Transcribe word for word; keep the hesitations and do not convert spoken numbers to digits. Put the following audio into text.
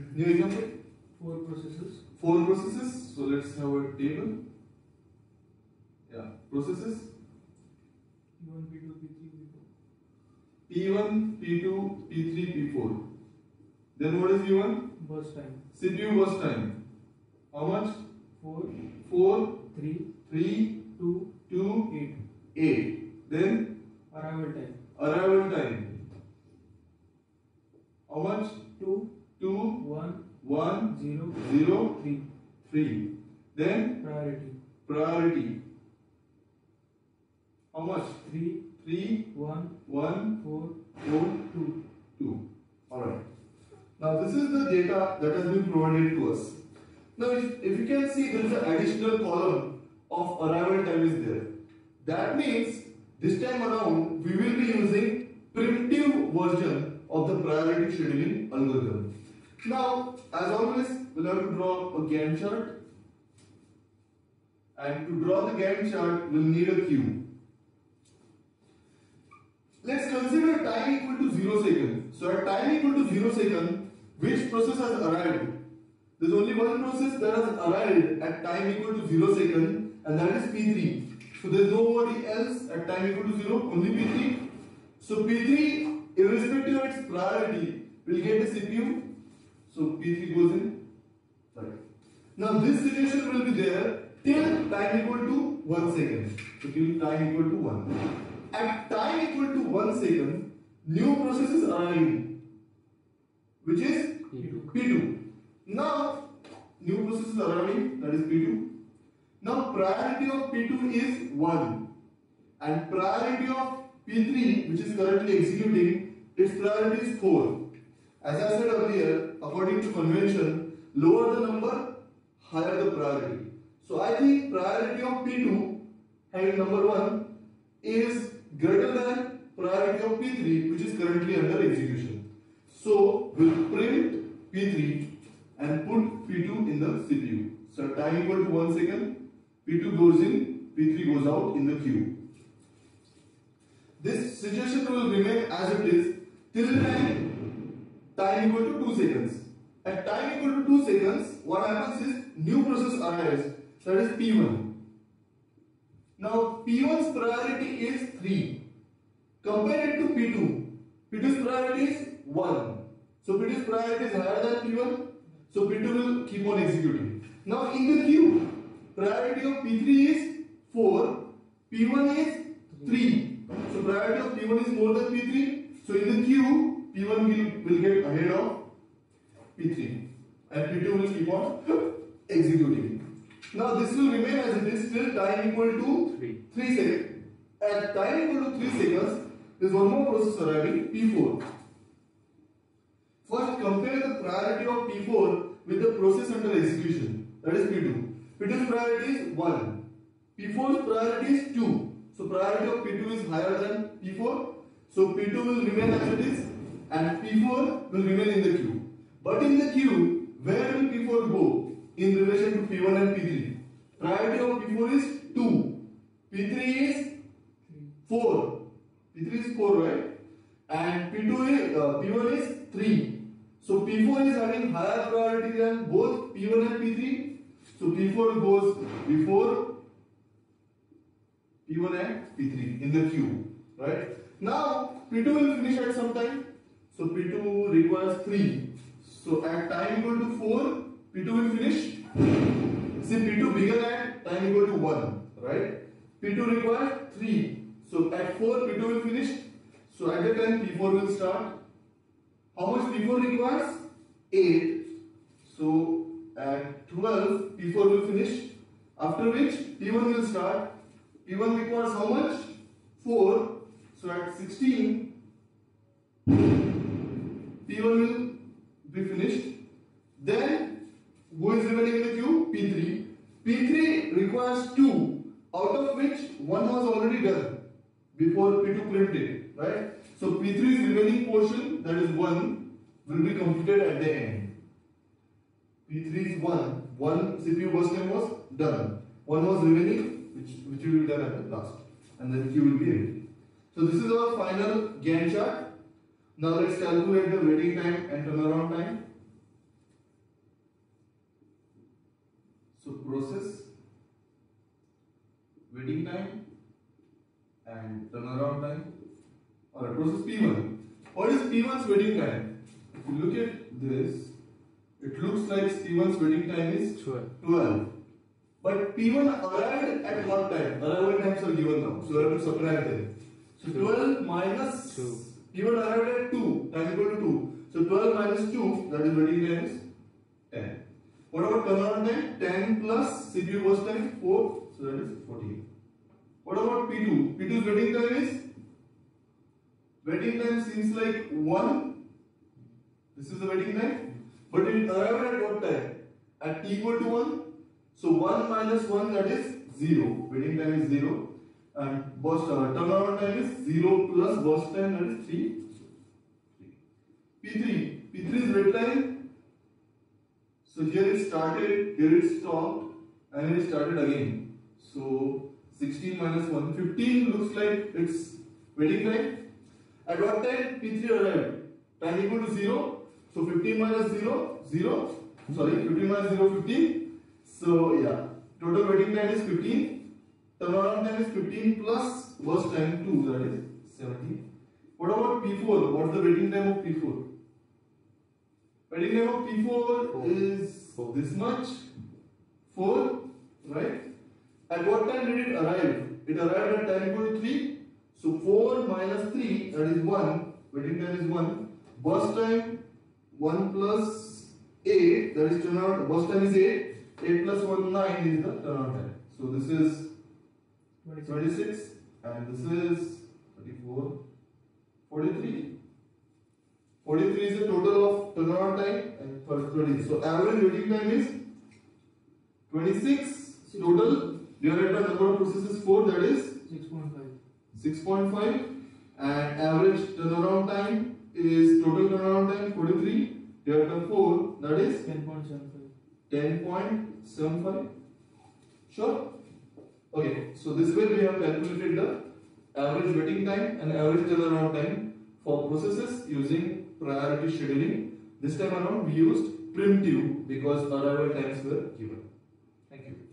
New example? Four processes. Four processes. So let's have a table. Yeah, processes. P one, P two, P three, P four. P one, P two, P three, P four. Then what is P one? Burst time. C P U burst time. How much? Four. Four. Three. Three. Two. Two. Eight. Eight. Then Arrival time. arrival time. How much? Two. Two. One. One. Zero. Zero. Three. Three. Then Priority. priority. How much? Three. Three. One. One. Four. Four. Two. Two. Alright. Now this is the data that has been provided to us. Now if, if you can see, there is an additional column of arrival time is there. That means this time around we will be using preemptive version of the priority scheduling algorithm. Now as always we'll have to draw a Gantt chart, and to draw the Gantt chart we'll need a queue. Let's consider time equal to zero seconds. So at time equal to zero seconds, which process has arrived? There's only one process that has arrived at time equal to zero seconds, and that is P three. So there's nobody else at time equal to zero, only P three. So P three, irrespective of its priority, will get a C P U. So P three goes in. Right. Now this situation will be there till time equal to one second. So till time equal to one. At time equal to one second, new process is arriving, which is P two. P two. Now, new process is arriving, that is P two. Now, priority of P two is one, and priority of P three, which is currently executing, its priority is four. As I said earlier, according to convention, lower the number, higher the priority. So, I think priority of P two, having number one, is greater than priority of P three, which is currently under execution. So we'll print P three and put P two in the C P U. So time equal to one second, P two goes in, P three goes out in the queue. This situation will remain as it is till time, time equal to two seconds. At time equal to two seconds, what happens is new process arrives, that is P one. Now P one's priority is three. Compare it to P two. P two's priority is one. So P two's priority is higher than P one. So P two will keep on executing. Now in the queue, priority of P three is four. P one is three. So priority of P one is more than P three. So in the queue, P one will, will get ahead of P three. And P two will keep on executing. Now this will remain as it is till time equal to three. three seconds. At time equal to three seconds, there is one more process arriving, P four. First compare the priority of P four with the process under execution, that is P two. P two's priority is one. P four's priority is two. So priority of P two is higher than P four. So P two will remain as it is and P four will remain in the queue. But in the queue, where will P four go in relation to P one and P three? Priority of P four is two. P three is four. P three is four, right? And P two is, uh, P one is three. So P four is having higher priority than both P one and P three. So P four goes before P one and P three in the queue, right? Now P two will finish at some time. So P two requires three. So at time equal to four, P two will finish. See, P two began at time equal to one, right? P two requires three. So at four, P two will finish. So at that time, P four will start. How much P four requires? eight. So at twelve, P four will finish. After which, P one will start. P one requires how much? four. So at sixteen, P one will be finished. Then, who is remaining in the queue? P three. P three requires two, out of which one was already done before P two printed, right? So P three's remaining portion, that is one, will be completed at the end. P three is one. One C P U burst time was done. One was remaining, which, which will be done at the last. And then queue will be empty. So this is our final Gantt chart. Now let's calculate the waiting time and turnaround time. So process, waiting time and turnaround time. Alright, process P one. What is P one's waiting time? If you look at this, it looks like P one's waiting time is twelve. But P one arrived at what time? Arrival times are given now. So we have to subtract them. So twelve minus two. P one arrived at two, time equal to two. So twelve minus two, that is waiting time is ten. What about turnaround time? ten plus C P U burst time, four. So that is fourteen. What about P two? P two's waiting time is? Waiting time seems like one. This is the waiting time. But it arrived at what time? At t equal to one. So one minus one, that is zero. Waiting time is zero. And burst uh, turnaround time is zero plus burst time, that is three. P three. P three is wait time. So here it started, here it stopped, and then it started again. So sixteen minus one, fifteen looks like it's waiting time. At what time P three arrived? Time equal to zero. So fifteen minus zero, zero. Sorry, fifteen minus zero, fifteen. So yeah, total waiting time is fifteen. Turnaround time is fifteen plus burst time two, that is seventeen. What about P four? What's the waiting time of P four? Waiting time of P four, four. is four. This much, four, right? At what time did it arrive? It arrived at time equal to three. So four minus three, that is one. Waiting time is one. Burst time, one plus eight, that is turnaround. Burst time is eight. eight plus one, nine is the turnaround time. So this is twenty-six, and this is thirty-four, forty-three. forty-three is the total of turnaround time and thirty. So average waiting time is twenty-six total divided by number of processes four, that is six point five. six point five, and average turnaround time is total turnaround time forty-three divided by four, that is ten point seven five. ten point seven five. Sure? Okay, so this way we have calculated the average waiting time and average turnaround time for processes using priority scheduling. This time around we used preemptive because arrival times were given. Thank you.